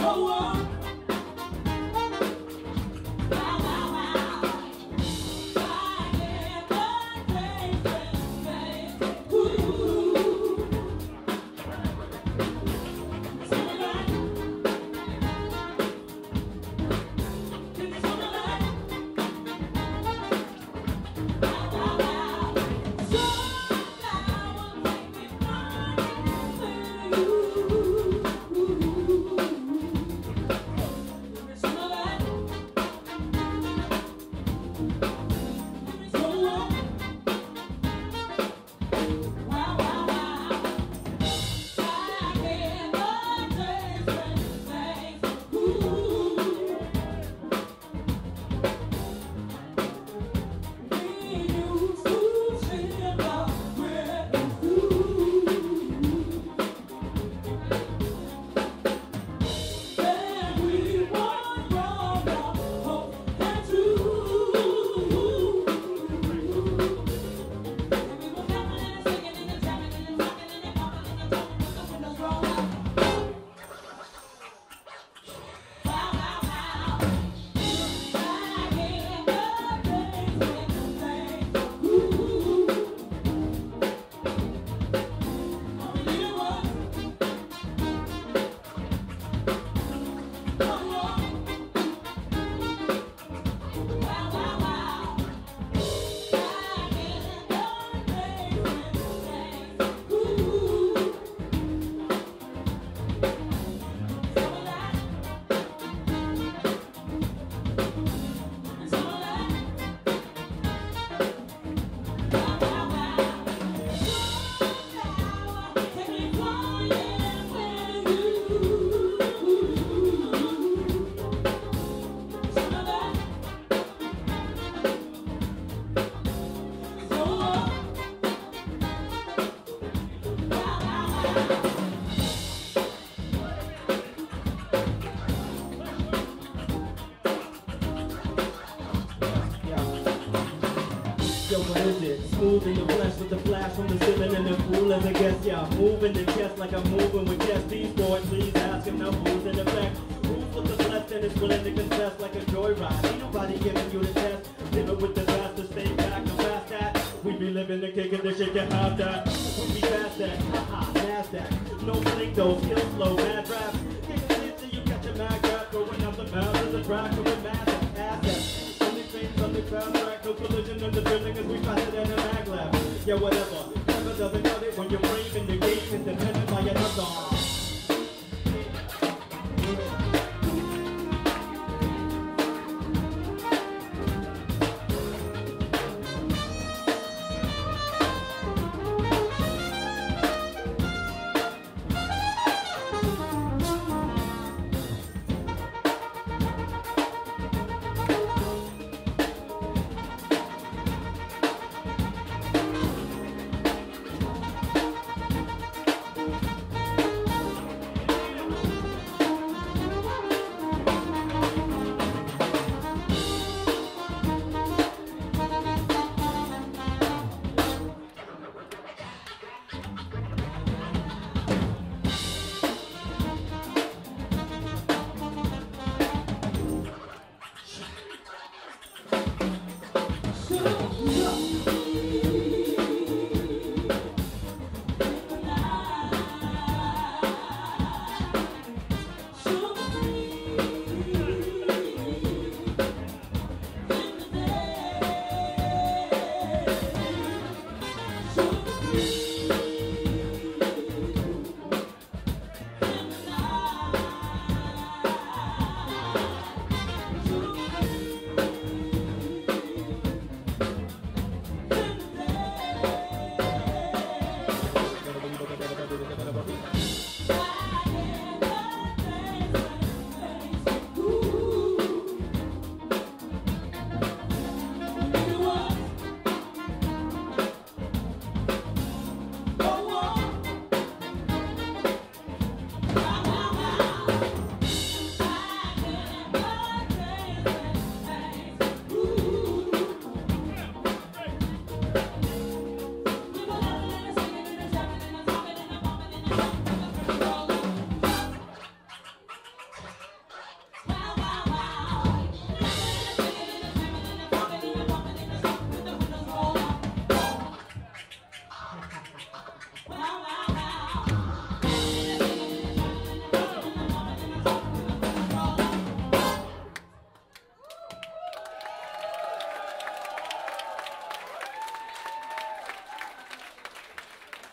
Smooth in the flesh with the flash from the ceiling and the pool as a guest, yeah. Moving the chest like I'm moving with chest. These boys, please ask him now who's in effect. Who's with the blessed and is willing to confess like a joyride. Ain't nobody giving you the test. Living with the best to stay back and fast that. We be living the kick and the shit, you have that. We be fast that, haha, NASDAQ. No blink though, skill slow, mad rap. Kicking it till you catch a mag rap. Going up the mouth of the track with massive assets. On the crowd track, no collision in the building as we faster than a mag lab. Yeah, whatever. Never doesn't cut it when you're brave in the game is dependent by another.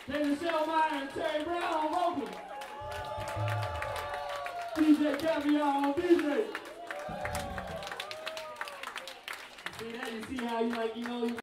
David Shellmeyer and Terry Brown on vocals. DJ Caviar on DJ. See that? You see how you like, you know,